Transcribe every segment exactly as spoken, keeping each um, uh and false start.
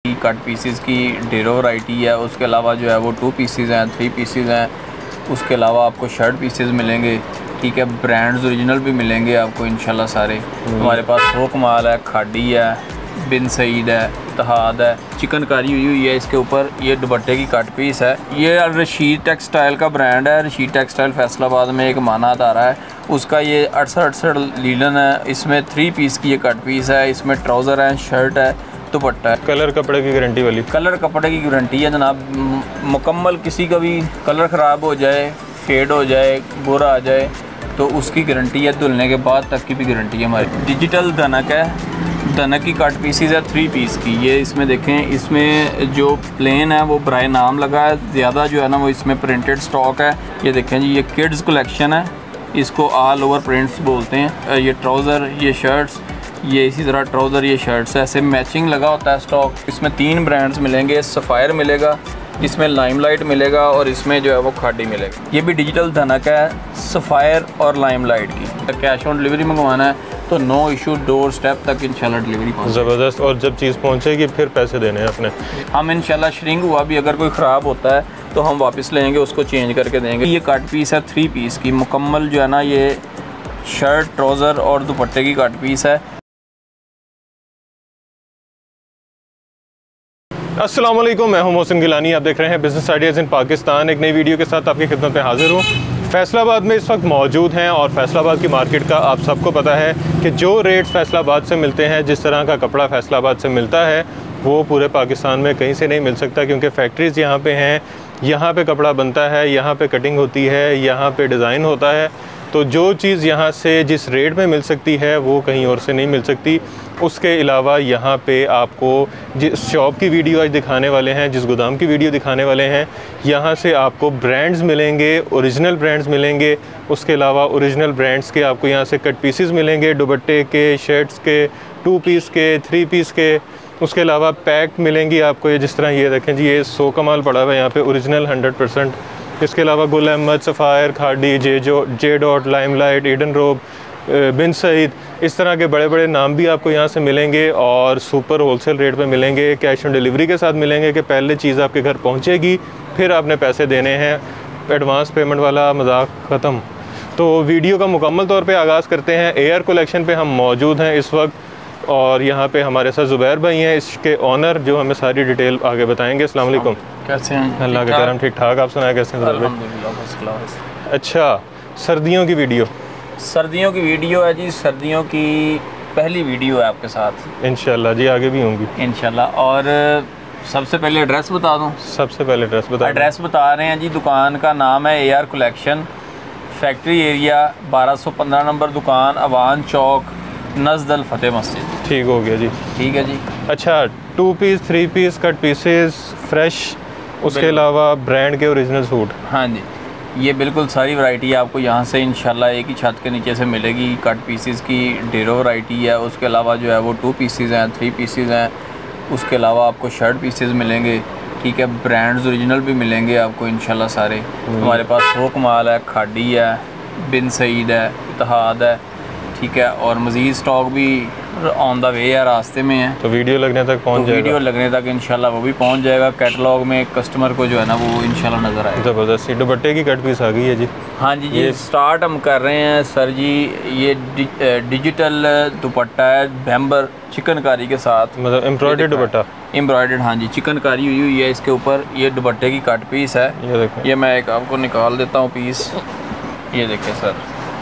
Cut pieces की ढेरों variety है। उसके अलावा जो है वो टू पीसेस हैं, थ्री पीसेस हैं। उसके अलावा आपको शर्ट पीसेस मिलेंगे, ठीक है। ब्रांड्स ओरिजिनल भी मिलेंगे आपको इंशाल्लाह सारे। हमारे पास वो कमाल है, खाड़ी है, बिन सईद है, इत्तेहाद है, चिकनकारी हुई हुई है इसके ऊपर। ये दुपट्टे की कट पीस है। ये रशीद टेक्सटाइल का ब्रांड है। रशीद टेक्सटाइल फैसलाबाद में एक मानात आ रहा है, उसका ये अड़सठ अड़सठ लीलन है। इसमें थ्री पीस की ये कट पीस है। इसमें ट्राउज़र है, शर्ट है, दुपट्टा है। कलर कपड़े की गारंटी वाली, कलर कपड़े की गारंटी है जनाब। मुकम्मल किसी का भी कलर ख़राब हो जाए, फेड हो जाए, बुरा आ जाए तो उसकी गारंटी है। धुलने के बाद तक की भी गारंटी है हमारी। डिजिटल धनक है, धनक की कट पीसीज है थ्री पीस की। ये इसमें देखें, इसमें जो प्लेन है वो ब्राय नाम लगा है, ज़्यादा जो है ना वो इसमें प्रिंटेड स्टॉक है। ये देखें जी, ये किड्स कलेक्शन है, इसको ऑल ओवर प्रिंट्स बोलते हैं। ये ट्राउज़र, ये शर्ट्स, ये इसी तरह ट्राउज़र, ये शर्ट्स, ऐसे मैचिंग लगा होता है स्टॉक। इसमें तीन ब्रांड्स मिलेंगे, सफ़ायर मिलेगा, इसमें लाइमलाइट मिलेगा और इसमें जो है वो खाड़ी मिलेगा। ये भी डिजिटल धनक है, सफ़ायर और लाइमलाइट की। कैश ऑन डिलीवरी मंगवाना है तो नो इशू, डोर स्टेप तक इंशाल्लाह डिलीवरी पहुँच। ज़बरदस्त। और जब चीज़ पहुँचेगी फिर पैसे देने हैं अपने। हम इंशाल्लाह श्रिंक हुआ भी अगर कोई ख़राब होता है तो हम वापस लेंगे, उसको चेंज करके देंगे। ये कट पीस है थ्री पीस की, मुकम्मल जो है ना ये शर्ट, ट्राउज़र और दुपट्टे की कट पीस है। अस्सलाम वालेकुम, मैं हूं मोहसिन गिलानी। आप देख रहे हैं बिज़नेस आइडियाज़ इन पाकिस्तान। एक नई वीडियो के साथ आपकी खिदमत में हाजिर हूं। फैसलाबाद में इस वक्त मौजूद हैं और फैसलाबाद की मार्केट का आप सबको पता है कि जो रेट्स फैसलाबाद से मिलते हैं, जिस तरह का कपड़ा फैसलाबाद से मिलता है, वो पूरे पाकिस्तान में कहीं से नहीं मिल सकता, क्योंकि फैक्ट्रीज़ यहाँ पे हैं, यहाँ पे कपड़ा बनता है, यहाँ पे कटिंग होती है, यहाँ पे डिज़ाइन होता है। तो जो चीज़ यहाँ से जिस रेट में मिल सकती है वो कहीं और से नहीं मिल सकती। उसके अलावा यहाँ पे आपको जिस शॉप की वीडियो आज दिखाने वाले हैं, जिस गोदाम की वीडियो दिखाने वाले हैं, यहाँ से आपको ब्रांड्स मिलेंगे, ओरिजिनल ब्रांड्स मिलेंगे। उसके अलावा ओरिजिनल ब्रांड्स के आपको यहाँ से कट पीसेस मिलेंगे, दुपट्टे के, शर्ट्स के, टू पीस के, थ्री पीस के। उसके अलावा पैक मिलेंगी आपको। ये जिस तरह ये देखें जी, ये सो कमाल पड़ा हुआ है यहाँ पे, ओरिजिनल हंड्रेड परसेंट। इसके अलावा गुल अहमद, सफ़ायर, खाड़ी, जे जो जे डॉट, लाइमलाइट, ईडन रोब, बिन सईद, इस तरह के बड़े बड़े नाम भी आपको यहाँ से मिलेंगे और सुपर होलसेल रेट पे मिलेंगे। कैश ऑन डिलीवरी के साथ मिलेंगे कि पहले चीज़ आपके घर पहुँचेगी, फिर आपने पैसे देने हैं। एडवांस पेमेंट वाला मजाक ख़त्म। तो वीडियो का मुकम्मल तौर पे आगाज़ करते हैं। एयर कलेक्शन पे हम मौजूद हैं इस वक्त और यहाँ पे हमारे साथ ज़ुबैर भाई हैं, इसके ऑनर, जो हमें सारी डिटेल आगे बताएंगे। अस्सलाम वालेकुम। कैसे हैं? अल्लाह के करम, ठीक ठाक। आप सुनाए कैसे हैं? अल्हम्दुलिल्लाह फर्स्ट क्लास। अच्छा, सर्दियों की वीडियो सर्दियों की वीडियो है जी, सर्दियों की पहली वीडियो है आपके साथ इंशाल्लाह जी, आगे भी होंगी इंशाल्लाह। और सबसे पहले एड्रेस बता दूं। सबसे पहले एड्रेस बता एड्रेस बता रहे हैं जी। दुकान का नाम है A R collection, factory area, बारह सौ पंद्रह नंबर दुकान, अवान चौक, नज़दल फतेह मस्जिद। ठीक हो गया जी, ठीक है जी। अच्छा, two piece, three piece, cut pieces, fresh, उसके अलावा ब्रांड के ओरिजिनल सूट। हाँ जी, ये बिल्कुल सारी वैरायटी आपको यहाँ से इंशाल्लाह एक ही छत के नीचे से मिलेगी। कट पीसेस की ढेरों वैरायटी है। उसके अलावा जो है वो टू पीसेस हैं, थ्री पीसेस हैं। उसके अलावा आपको शर्ट पीसेस मिलेंगे, ठीक है। ब्रांड्स ओरिजिनल भी मिलेंगे आपको इंशाल्लाह सारे। हमारे पास वो कमाल है, खाड़ी है, बिन सईद है, इत्तेहाद है, ठीक है। और मज़ीद स्टॉक भी ऑन द वे है, रास्ते में है। तो वीडियो लगने तक पहुंच तो जाएगा। वीडियो लगने तक इंशाल्लाह वो भी पहुंच जाएगा। कैटलॉग में कस्टमर को जो है ना वो इंशाल्लाह नज़र आएगा। ज़बरदस्त। दुपट्टे की कट पीस आ गई है जी। हाँ जी जी, स्टार्ट हम कर रहे हैं सर जी। ये डिजिटल दुपट्टा है, बैम्बर चिकनकारी के साथ, मतलब एम्ब्रॉयडर्ड दुपट्टा। एम्ब्रॉयडर्ड, हाँ जी, चिकनकारी हुई हुई है इसके ऊपर। ये दुपट्टे की कट पीस है। ये देखो, ये मैं एक आपको निकाल देता हूँ पीस। ये देखें सर,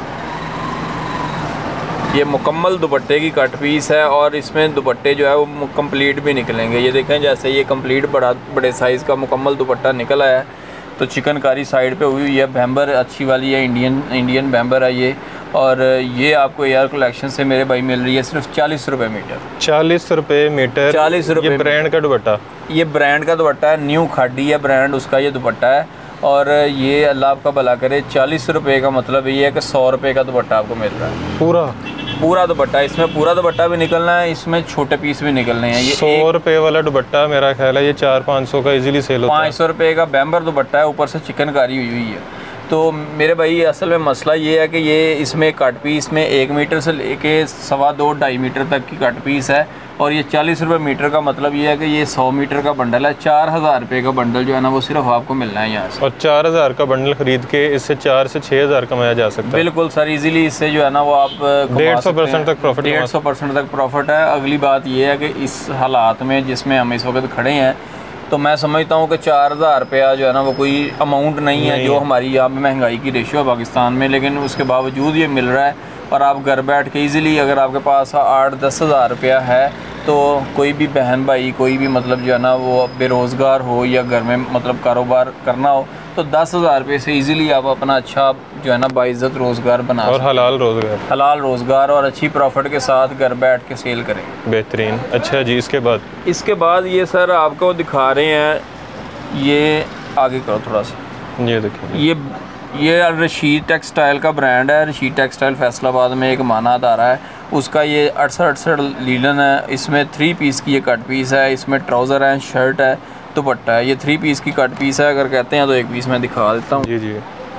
ये मुकम्मल दुपट्टे की कट पीस है और इसमें दुपट्टे जो है वो कंप्लीट भी निकलेंगे। ये देखें, जैसे ये कंप्लीट बड़ा बड़े साइज़ का मुकम्मल दुपट्टा निकल आया है। तो चिकनकारी साइड पे हुई हुई है, बैम्बर अच्छी वाली है, इंडियन इंडियन बैम्बर है ये। और ये आपको एयर कलेक्शन से मेरे भाई मिल रही है सिर्फ चालीस रुपये मीटर। चालीस रुपये मीटर, चालीस रुपये। ब्रांड का दुपट्टा, ये ब्रांड का दुपट्टा है, न्यू खाड़ी है ब्रांड, उसका ये दुपट्टा है। और ये अल्लाह आपका भला करे, चालीस रुपये का मतलब ये है कि सौ रुपये का दुपट्टा आपको मिल रहा है। पूरा पूरा दुपट्टा, इसमें पूरा दुपट्टा भी निकलना है, इसमें छोटे पीस भी निकलने हैं। ये सौ रुपये वाला दुपट्टा मेरा ख्याल है ये चार पाँच सौ का इजीली सेल होता है। पाँच सौ रुपये का बैम्बर दुपट्टा है, ऊपर से चिकनकारी हुई हुई है। तो मेरे भाई असल में मसला ये है कि ये इसमें कट पीस में एक मीटर से लेके सवा दो ढाई मीटर तक की कट पीस है। और ये चालीस रुपये मीटर का मतलब ये है कि ये सौ मीटर का बंडल है। चार हज़ार रुपये का बंडल जो है ना वो सिर्फ आपको मिलना है यहाँ से। और चार हज़ार का बंडल खरीद के इससे चार से छः हज़ार कमाया जा सकता है। बिल्कुल सर, इजीली इससे जो है ना वो आप डेढ़ सौ परसेंट तक प्रॉफिट डेढ़ सौ परसेंट तक प्रॉफिट है। अगली बात ये है कि इस हालात में जिसमें हम इस वक्त खड़े हैं तो मैं समझता हूँ कि चार हज़ार रुपया जो है ना वो कोई अमाउंट नहीं, नहीं है जो हमारी यहाँ पे महंगाई की रेशियो है पाकिस्तान में, लेकिन उसके बावजूद ये मिल रहा है। और आप घर बैठ के इजीली अगर आपके पास आठ दस हज़ार रुपया है तो कोई भी बहन भाई कोई भी मतलब जो है ना वो बेरोज़गार हो या घर में मतलब कारोबार करना हो तो दस हज़ार रुपये से इजीली आप अपना अच्छा जो है ना बाइज़्ज़त रोज़गार बना और हलाल रोज़गार हलाल रोज़गार और अच्छी प्रॉफिट के साथ घर बैठ के सेल करें। बेहतरीन। अच्छा जी, इसके बाद इसके बाद ये सर आपको दिखा रहे हैं, ये आगे करो थोड़ा सा, ये देखिए ये ये रशीद टेक्सटाइल का ब्रांड है। रशीद टेक्सटाइल फैसलाबाद में एक मानात आ रहा है, उसका ये अड़सठ अड़सठ लीलन है। इसमें थ्री पीस की ये कट पीस है, इसमें ट्राउज़र है, शर्ट है, दुपट्टा है। ये थ्री पीस की कट पीस है। अगर कहते हैं तो एक पीस मैं दिखा देता हूँ। जी जी,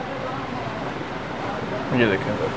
ये देखें सर,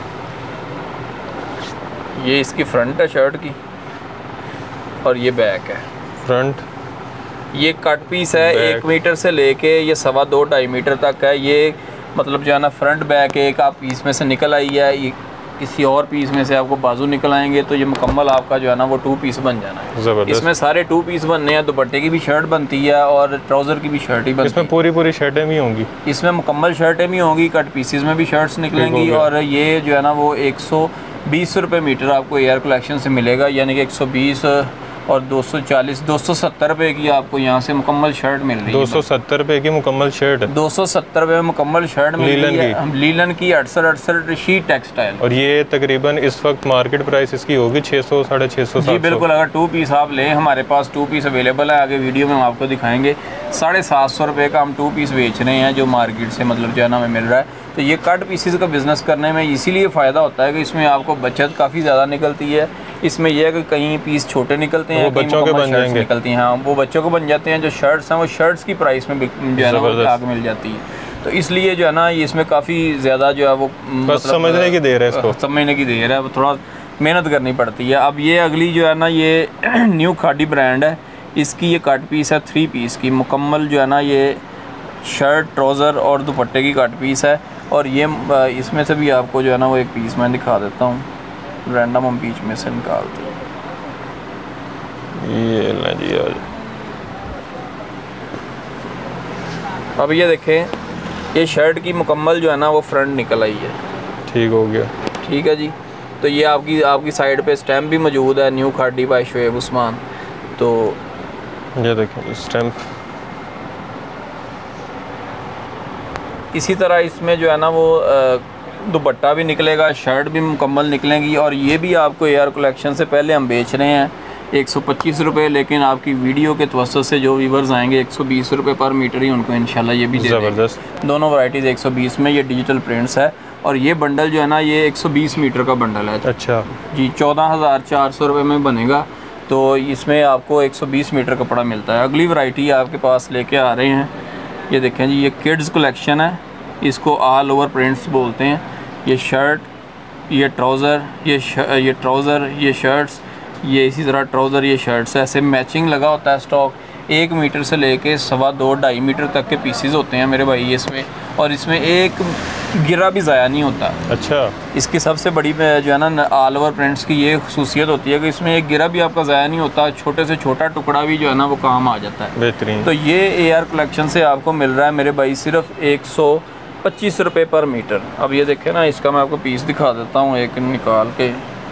ये इसकी फ्रंट है शर्ट की और ये बैक है। फ्रंट ये कट पीस है, एक मीटर से लेके ये सवा दो ढाई मीटर तक है। ये मतलब जो है ना फ्रंट बैक एक आप पीस में से निकल आई है, ये किसी और पीस में से आपको बाजू निकल आएंगे तो ये मुकम्मल आपका जो है ना वो टू पीस बन जाना है। इसमें सारे टू पीस बनने हैं, दुपट्टे की भी शर्ट बनती है और ट्राउज़र की भी शर्ट ही बनती है। इसमें पूरी पूरी शर्टें भी होंगी, इसमें मुकम्मल शर्टें भी होंगी, कट पीसेस में भी शर्ट्स निकलेंगी। और ये जो है ना वो एक सौ बीस रुपये मीटर आपको एयर कलेक्शन से मिलेगा, यानी कि एक सौ बीस और दो सौ चालीस दो सौ सत्तर रुपये की आपको यहाँ से मुकम्मल शर्ट मिल रही है। दो सौ सत्तर रुपये की मुकम्मल शर्ट दो सौ सत्तर रुपये में मुकम्मल शर्ट मिल रही है लीलन की अड़सठ अड़सठ रशीद टेक्सटाइल। और ये तकरीबन इस वक्त मार्केट प्राइस इसकी होगी छः सौ साढ़े छः सौ। जी बिल्कुल, अगर टू पीस आप लें, हमारे पास टू पीस अवेलेबल है, आगे वीडियो में हम आपको दिखाएंगे। साढ़े सात सौ रुपये का हम टू पीस बेच रहे हैं जो मार्केट से मतलब जो है ना हमें मिल रहा है। तो ये कट पीसीज का बिज़नेस करने में इसीलिए फ़ायदा होता है कि इसमें आपको बचत काफ़ी ज़्यादा निकलती है। इसमें यह है कि कहीं पीस छोटे निकलते हैं, वो बच्चों के बन जाएंगे, निकलती हैं, हाँ वो बच्चों को बन जाते हैं। जो शर्ट्स हैं वो शर्ट्स की प्राइस में जो है ना आग मिल जाती है। तो इसलिए जो है ना ये इसमें काफ़ी ज़्यादा जो है वो बस मतलब समझने की देर है, इसको समझने की देर है, थोड़ा मेहनत करनी पड़ती है। अब ये अगली जो है ना ये न्यू खादी ब्रांड है, इसकी ये कट पीस है थ्री पीस की मुकम्मल जो है ना ये शर्ट ट्राउज़र और दुपट्टे की कट पीस है। और ये इसमें से भी आपको जो है ना वो एक पीस मैं दिखा देता हूँ, रैंडम हम बीच में से निकालते हैं। ये ना जी आज अब ये देखें, ये शर्ट की मुकम्मल जो है ना वो फ्रंट निकल आई है। ठीक हो गया, ठीक है जी। तो ये आपकी आपकी साइड पे स्टैम्प भी मौजूद है, न्यू खादी बाय शोएब उस्मान। तो ये देखें स्टैम्प। इसी तरह इसमें जो है ना वो दुपट्टा भी निकलेगा, शर्ट भी मुकम्मल निकलेंगी। और ये भी आपको एयर कलेक्शन से पहले हम बेच रहे हैं एक सौ पच्चीस रुपये, लेकिन आपकी वीडियो के तवज्जुह से जो व्यूवर्स आएंगे एक सौ बीस रुपये पर मीटर ही उनको इंशाल्लाह ये भी दे ज़बरदस्त। दोनों वैराइटीज़ एक सौ बीस में, ये डिजिटल प्रिंट्स है। और ये बंडल जो है ना ये एक सौ बीस मीटर का बंडल है। अच्छा जी, चौदह हज़ार चार सौ रुपये में बनेगा। तो इसमें आपको एक सौ बीस मीटर कपड़ा मिलता है। अगली वैरायटी आपके पास लेके आ रहे हैं, ये देखें जी, ये किड्स कलेक्शन है, इसको ऑल ओवर प्रिंट्स बोलते हैं। ये शर्ट, ये ट्राउज़र, ये ये ट्राउज़र, ये शर्ट्स, ये इसी तरह ट्राउज़र, ये शर्ट्स, ऐसे मैचिंग लगा होता है स्टॉक। एक मीटर से लेके सवा दो ढाई मीटर तक के पीसीज होते हैं मेरे भाई इसमें, और इसमें एक गिरा भी ज़ाया नहीं होता। अच्छा, इसकी सबसे बड़ी जो है ना ऑल ओवर प्रिंट्स की ये खुसूसियत होती है कि इसमें एक गिरा भी आपका ज़ाया नहीं होता, छोटे से छोटा टुकड़ा भी जो है ना वो काम आ जाता है। बेहतरीन। तो ये ए आर कलेक्शन से आपको मिल रहा है मेरे भाई सिर्फ एक सौ पच्चीस रुपये पर मीटर। अब ये देखें ना, इसका मैं आपको पीस दिखा देता हूँ एक निकाल के।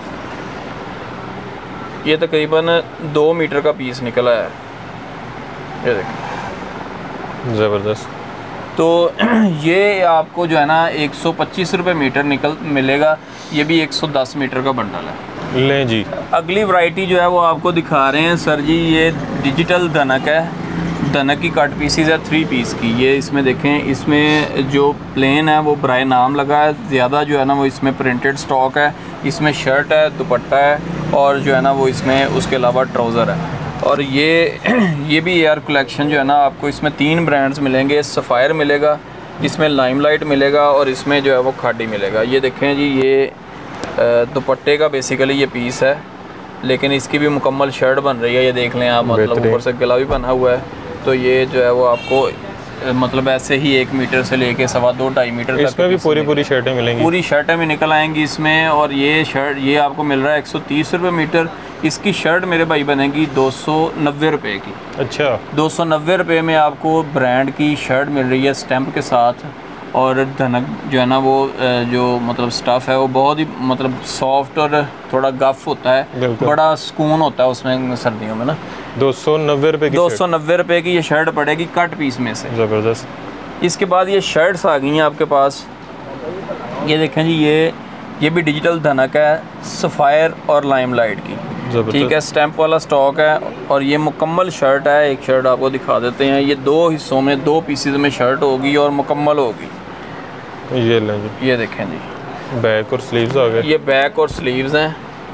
ये तकरीबन दो मीटर का पीस निकला है, ये देखें, ज़बरदस्त। तो ये आपको जो है ना एक सौ पच्चीस रुपये मीटर निकल मिलेगा। ये भी एक सौ दस मीटर का बंडल है। लें जी, अगली वैरायटी जो है वो आपको दिखा रहे हैं सर जी, ये डिजिटल धनक है। धनक की कट पीसीज है थ्री पीस की। ये इसमें देखें, इसमें जो प्लेन है वो ब्राय नाम लगा है, ज़्यादा जो है ना वो इसमें प्रिंटेड स्टॉक है। इसमें शर्ट है, दुपट्टा है और जो है ना वो इसमें उसके अलावा ट्राउज़र है। और ये ये भी एयर कलेक्शन जो है ना आपको इसमें तीन ब्रांड्स मिलेंगे, सफ़ायर मिलेगा, इसमें लाइमलाइट मिलेगा और इसमें जो है वो खादी मिलेगा। ये देखें जी, ये दुपट्टे का बेसिकली ये पीस है लेकिन इसकी भी मुकम्मल शर्ट बन रही है, ये देख लें आप, मतलब ऊपर से गला भी बना हुआ है। तो ये जो है वो आपको मतलब ऐसे ही एक मीटर से लेके सवा दो ढाई मीटर तक इसमें भी पूरी पूरी शर्टें मिलेंगी, पूरी शर्टें भी निकल आएंगी इसमें। और ये शर्ट ये आपको मिल रहा है एक सौ तीस रुपये मीटर। इसकी शर्ट मेरे भाई बनेगी दो सौ नब्बे रुपये की। अच्छा, दो सौ नब्बे रुपये में आपको ब्रांड की शर्ट मिल रही है स्टैम्प के साथ। और धनक जो है ना वो जो मतलब स्टफ़ है वो बहुत ही मतलब सॉफ्ट और थोड़ा गफ होता है, बड़ा सुकून होता है उसमें सर्दियों में ना। दो सौ नब्बे रुपये की दो सौ नब्बे रुपये की ये शर्ट पड़ेगी कट पीस में से। ज़बरदस्त। इसके बाद ये शर्ट्स आ गई हैं आपके पास, ये देखें जी, ये ये भी डिजिटल धनक है सफ़ायर और लाइमलाइट की, ठीक है, स्टैम्प वाला स्टॉक है। और ये मुकम्मल शर्ट है, एक शर्ट आपको दिखा देते हैं। ये दो हिस्सों में दो पीसेस में शर्ट होगी और मुकम्मल होगी। ये लें जी, ये देखें जी, बैक और स्लीव्स आ गए। ये बैक और स्लीव्स हैं।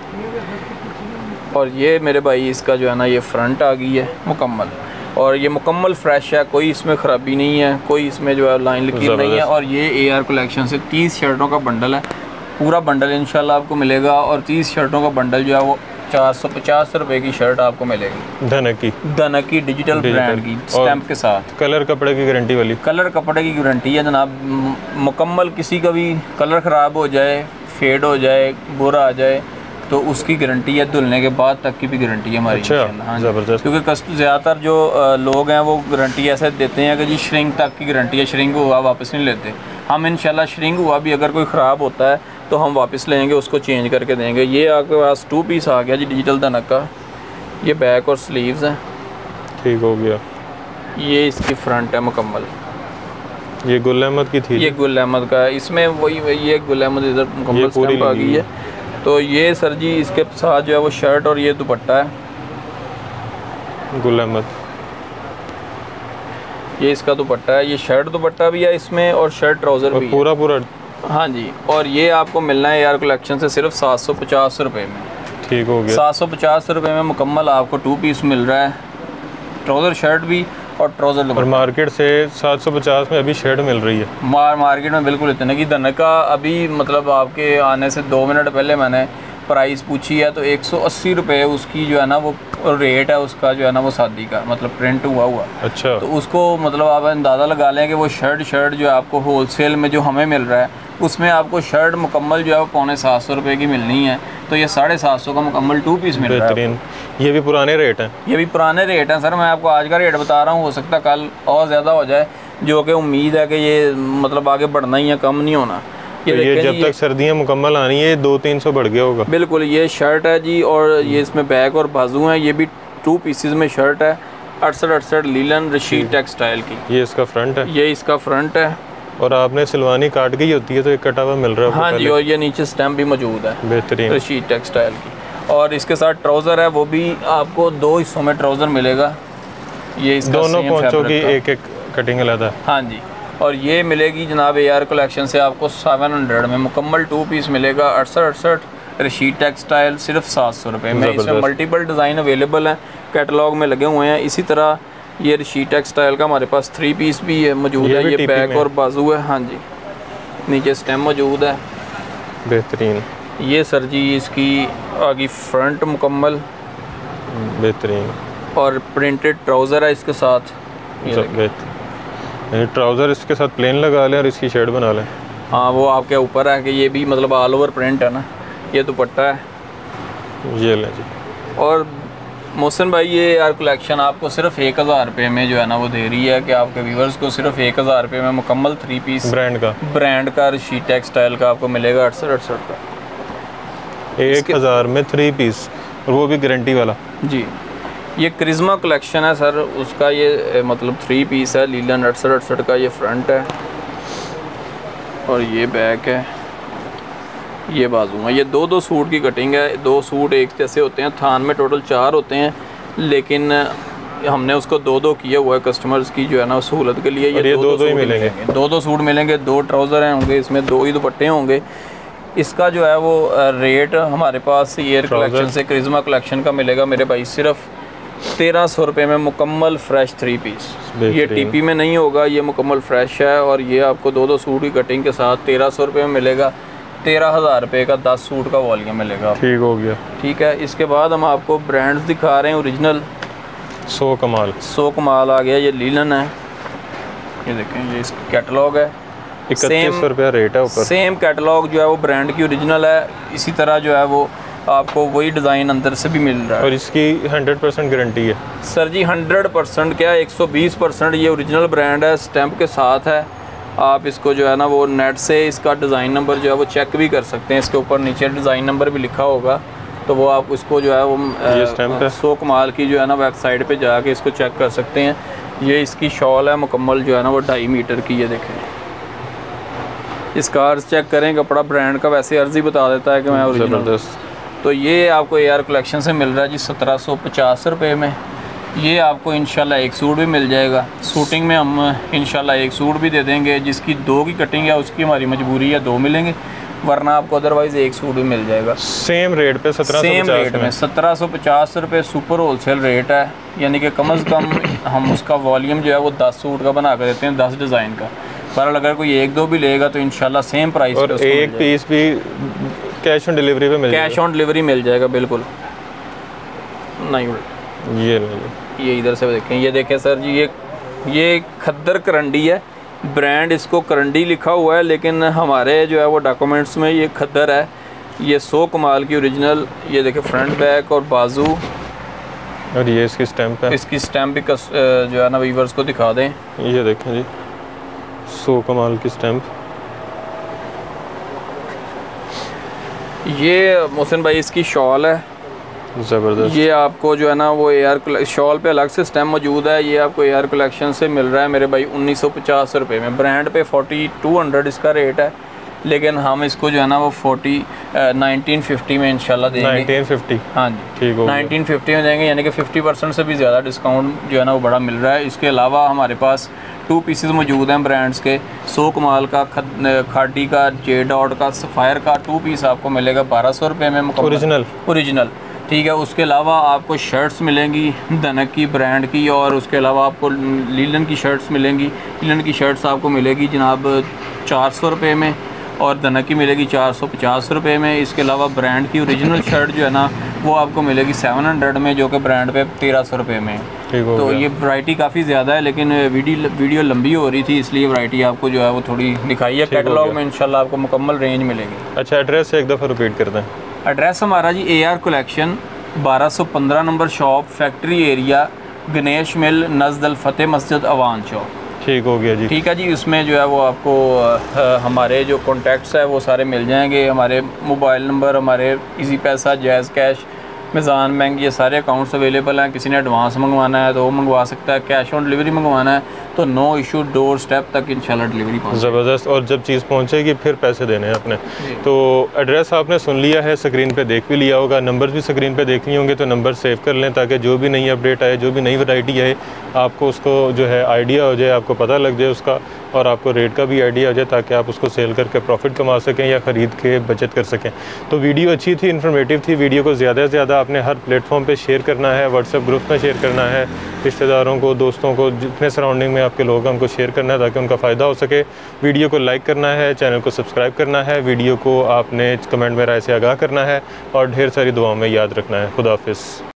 और ये मेरे भाई इसका जो है ना ये फ्रंट आ गई है मुकम्मल। और ये मुकम्मल फ्रेश है, कोई इसमें ख़राबी नहीं है, कोई इसमें जो है लाइन लकीर नहीं है। और ये ए आर कलेक्शन से तीस शर्टों का बंडल है, पूरा बंडल इंशाल्लाह आपको मिलेगा। और तीस शर्टों का बंडल जो है वो चार सौ पचास रुपये की शर्ट आपको मिलेगी, धनक की धनक की डिजिटल ब्रांड की स्टैम्प के साथ। कलर कपड़े की गारंटी वाली, कलर कपड़े की गारंटी है जनाब। मुकम्मल किसी का भी कलर ख़राब हो जाए, फेड हो जाए, बुरा आ जाए, तो उसकी गारंटी है, धुलने के बाद तक की भी गारंटी है हमारी। अच्छा, हाँ, ज़बरदस्त। क्योंकि कस्ट ज़्यादातर जो लोग हैं वो गारंटी ऐसे देते हैं कि जी श्रिंक तक की गारंटी है, श्रिंक हुआ वापस नहीं लेते। हम इंशाल्लाह श्रिंक हुआ भी अगर कोई ख़राब होता है तो हम वापस लेंगे, उसको चेंज करके देंगे। ये आपके पास टू पीस आ गया जी डिजिटल धनक का। ये बैक और स्लीव्स हैं, ठीक हो गया। ये इसकी फ्रंट है मुकम्मल। ये गुल अहमद की थी, ये गुल अहमद का है, इसमें वही ये गुल अहमद इधर मुकम्मल स्टैम्प आ गई है। तो ये सर जी इसके साथ जो है वो शर्ट और ये दुपट्टा है गुल अहमद, ये इसका दुपट्टा है। ये शर्ट दुपट्टा भी है इसमें और शर्ट ट्राउज़र भी पूरा पूरा। हाँ जी। और ये आपको मिलना है यार कलेक्शन से सिर्फ सात सौ पचास रुपये में। ठीक हो गया। सात सौ पचास रुपये में मुकम्मल आपको टू पीस मिल रहा है, ट्राउज़र शर्ट भी और ट्राउज़र। और मार्केट से सात सौ पचास में अभी शर्ट मिल रही है मार मार्केट में बिल्कुल इतने की। धनक का अभी मतलब आपके आने से दो मिनट पहले मैंने प्राइस पूछी है, तो एक सौ अस्सी रुपये उसकी जो है ना वो रेट है उसका जो है ना वो शादी का मतलब प्रिंट हुआ हुआ। अच्छा, तो उसको मतलब आप अंदाज़ा लगा लें कि वो शर्ट शर्ट जो है आपको होलसेल में जो हमें मिल रहा है उसमें आपको शर्ट मुकम्मल जो है वो पौने सात सौ रुपये की मिलनी है। तो ये साढ़े सात सौ का मुकम्मल टू पीस मिल रहा है। ये भी पुराने रेट हैं, ये भी पुराने रेट हैं सर। मैं आपको आज का रेट बता रहा हूँ, हो सकता है कल और ज़्यादा हो जाए, जो कि उम्मीद है कि ये मतलब आगे बढ़ना ही है, कम नहीं होना। ये, तो ये जब तक सर्दियाँ मुकम्मल आनी है दो तीन सौ बढ़ गया होगा। बिल्कुल। ये शर्ट है जी और ये इसमें बैक और बाजू हैं। ये भी टू पीसेस में शर्ट है, अड़सठ अड़सठ लीलन रशीद टेक्सटाइल की। ये इसका फ्रंट है, ये इसका फ्रंट है। और आपने सिलवानी काट गई होती है तो एक कटा हुआ मिल रहा है। हाँ जी। और ये नीचे स्टैम्प भी मौजूद है, बेहतरीन रशीद टेक्सटाइल की। और इसके साथ ट्राउज़र है, वो भी आपको दो हिस्सों में ट्राउज़र मिलेगा। ये इसका दोनों पोंचों की एक एक कटिंग अलग है। हाँ जी। और ये मिलेगी जनाब ए आर कलेक्शन से आपको सेवन हंड्रेड में मुकम्मल टू पीस मिलेगा, अड़सठ अड़सठ रशीद टेक्सटाइल, सिर्फ सात सौ रुपये में। इसमें मल्टीपल डिज़ाइन अवेलेबल हैं, कैटलॉग में लगे हुए हैं। इसी तरह ये रशीद टेक्सटाइल का हमारे पास थ्री पीस भी है मौजूद है। ये बैक और बाजू है। हाँ जी। नीचे स्टेम मौजूद है, बेहतरीन। ये सर जी इसकी आगे फ्रंट मुकम्मल बेहतरीन। और प्रिंटेड ट्राउज़र है इसके साथ। ट्राउज़र इसके साथ प्लेन लगा लें और इसकी शर्ट बना लें। हाँ, वो आपके ऊपर है कि ये भी मतलब ऑल ओवर प्रिंट है ना। ये दुपट्टा है, ये लें जी। और मोहसिन भाई ये यार कलेक्शन आपको सिर्फ एक हज़ार रुपये में जो है ना वो दे रही है कि आपके व्यूवर्स को सिर्फ एक हज़ार रुपये में मुकम्मल थ्री पीस ब्रांड का ब्रांड का रशीद टेक्सटाइल का आपको मिलेगा अड़सठ अड़सठ का एक हज़ार में थ्री पीस, और वो भी गारंटी वाला जी। ये क्रिज्मा कलेक्शन है सर, उसका ये मतलब थ्री पीस है लीलन अड़सठ अड़सठ का। ये फ्रंट है और ये बैक है, ये बाजू है। ये दो दो सूट की कटिंग है, दो सूट एक जैसे होते हैं। थान में टोटल चार होते हैं, लेकिन हमने उसको दो दो किया हुआ है कस्टमर्स की जो है ना सहूलत के लिए। ये, ये दो दो, दो ही मिलेंगे, दो दो सूट मिलेंगे, दो ट्राउज़र हैं होंगे इसमें, दो ही दुपट्टे होंगे। इसका जो है वो रेट हमारे पास ईयर कलेक्शन से क्रिज्मा कलेक्शन का मिलेगा मेरे भाई सिर्फ तेरह सौ रुपये में मुकम्मल फ्रेश थ्री पीस। ये टीपी में नहीं होगा, ये मुकम्मल फ्रेश है। और ये आपको दो दो सूट की कटिंग के साथ तेरह सौ रुपये में मिलेगा। तेरह हज़ार रुपये का दस सूट का वॉल्यूम मिलेगा। ठीक हो गया। ठीक है, इसके बाद हम आपको ब्रांड्स दिखा रहे हैं ओरिजिनल। सो कमाल सो कमाल आ गया, ये लीलन है, ये देखें, ये इसका कैटलॉग है, इकतीस सौ रुपया रेट है ऊपर। सेम कैटलॉग जो है वो ब्रांड की ओरिजिनल है, इसी तरह जो है वो आपको वही डिज़ाइन अंदर से भी मिल रहा है। और इसकी हंड्रेड परसेंट गारंटी है सर जी, हंड्रेड परसेंट क्या, एक सौ बीस परसेंट ये ओरिजिनल ब्रांड है, स्टैम्प के साथ है। आप इसको जो है ना वो नेट से इसका डिज़ाइन नंबर जो है वो चेक भी कर सकते हैं, इसके ऊपर नीचे डिज़ाइन नंबर भी लिखा होगा, तो वो आप उसको जो है वो ये स्टैम्प है। सो कमाल की जो है ना वेबसाइट पे जाके इसको चेक कर सकते हैं। ये इसकी शॉल है मुकम्मल जो है ना वो ढाई मीटर की, ये देखें, इसका अर्ज चेक करें, कपड़ा ब्रांड का वैसे अर्ज ही बता देता है कि मैं ओरिजिनल। तो ये आपको ए आर कलेक्शन से मिल रहा है जी सत्रह सौ पचास रुपये में। ये आपको इंशाल्लाह एक सूट भी मिल जाएगा, शूटिंग में हम इंशाल्लाह एक सूट भी दे देंगे, जिसकी दो की कटिंग है उसकी हमारी मजबूरी है, दो मिलेंगे, वरना आपको अदरवाइज़ एक सूट भी मिल जाएगा सेम रेट पे सत्रह सेम रेट में सत्रह सौ पचास रुपये सुपर होलसेल रेट है। यानी कि कम अज़ कम हम उसका वॉल्यूम जो है वो दस सूट का बना कर देते हैं, दस डिज़ाइन का। पर अगर कोई एक दो भी लेगा तो इंशाल्लाह सेम प्राइस और पे एक पीस भी कैश ऑन डिलीवरी पे मिल जाएगा। कैश ऑन डिलीवरी मिल जाएगा बिल्कुल। नहीं ये ये इधर से देखें, ये देखें सर जी, ये ये खद्दर करंडी है, ब्रांड इसको करंडी लिखा हुआ है, लेकिन हमारे जो है वो डॉक्यूमेंट्स में ये खद्दर है। ये सो कमाल की ओरिजिनल, ये देखें फ्रंट बैक और बाजू, और ये इसकी स्टैम्प है। इसकी स्टैम्प भी कस, जो है ना वीवर्स को दिखा दें, ये देखें जी, सो कमाल की स्टैम्प। ये मोहसिन भाई इसकी शॉल है, ज़बरदस्त। ये आपको जो है ना वो ए आर शॉल पे अलग से स्टैम्प मौजूद है, ये आपको ए आर कलेक्शन से मिल रहा है मेरे भाई उन्नीस सौ पचास रुपये में। ब्रांड पे फोर्टी टू हंड्रेड इसका रेट है, लेकिन हम इसको जो है ना वो फोर्टी नाइनटीन फिफ्टी में इंशाल्लाह देंगे। नाइनटीन फिफ्टी हाँ जी, ठीक हो नाइनटीन फिफ्टी में देंगे, यानी कि फिफ्टी परसेंट से भी ज़्यादा डिस्काउंट जो है ना वो बड़ा मिल रहा है। इसके अलावा हमारे पास टू पीसेस मौजूद हैं ब्रांड्स के, सो कमाल का, खाडी का, जे डॉट का, सफ़ायर का टू पीस आपको मिलेगा बारह सौ रुपये में ओरिजिनल ओरिजिनल ठीक है। उसके अलावा आपको शर्ट्स मिलेंगी धनक की ब्रांड की, और उसके अलावा आपको लीलन की शर्ट्स मिलेंगी। लीलन की शर्ट्स आपको मिलेगी जनाब चार सौ रुपये में, और धनक की मिलेगी चार सौ पचास रुपये में। इसके अलावा ब्रांड की ओरिजिनल शर्ट जो है ना वो आपको मिलेगी सेवन हंड्रेड में, जो कि ब्रांड पे तेरह सौ रुपये में। तो ये वैरायटी काफ़ी ज़्यादा है, लेकिन वीडियो वीडियो लंबी हो रही थी इसलिए वैरायटी आपको जो है वो थोड़ी दिखाई है। कैटलॉग में इंशाल्लाह आपको मुकम्मल रेंज मिलेगी। अच्छा, एड्रेस एक दफ़ा रिपीट कर दें। एड्रेस हमारा जी ए आर कलेक्शन बारह सौ पंद्रह number shop, factory area, Ganesh mill, नज़दल फ़तेह मस्जिद, अवान चौक। ठीक हो गया जी। ठीक है जी, उसमें जो है वो आपको आ, हमारे जो कॉन्टैक्ट्स है वो सारे मिल जाएंगे, हमारे मोबाइल नंबर, हमारे easy paisa, Jazz cash, Meezan bank, ये सारे अकाउंट्स अवेलेबल हैं। किसी ने एडवांस मंगवाना है तो वो मंगवा सकता है, कैश ऑन डिलीवरी मंगवाना है तो नो इशू, डोर स्टेप तक इंशाल्लाह डिलीवरी पहुंचे। ज़बरदस्त। और जब चीज़ पहुंचेगी फिर पैसे देने हैं अपने। तो एड्रेस आपने सुन लिया है, स्क्रीन पे देख भी लिया होगा, नंबर भी स्क्रीन पे देख लिए होंगे, तो नंबर सेव कर लें ताकि जो भी नई अपडेट आए, जो भी नई वैरायटी आए, आपको उसको जो है आइडिया हो जाए, आपको पता लग जाए उसका, और आपको रेट का भी आइडिया हो जाए ताकि आप उसको सेल करके प्रॉफिट कमा सकें या ख़रीद के बचत कर सकें। तो वीडियो अच्छी थी, इन्फॉर्मेटिव थी। वीडियो को ज़्यादा से ज़्यादा आपने हर प्लेटफॉर्म पे शेयर करना है, व्हाट्सएप ग्रुप में शेयर करना है, रिश्तेदारों को, दोस्तों को, जितने सराउंडिंग में आपके लोग हैं उनको शेयर करना है ताकि उनका फ़ायदा हो सके। वीडियो को लाइक करना है, चैनल को सब्सक्राइब करना है, वीडियो को आपने कमेंट में राय से आगाह करना है, और ढेर सारी दुआओं में याद रखना है। खुदा हाफिज़।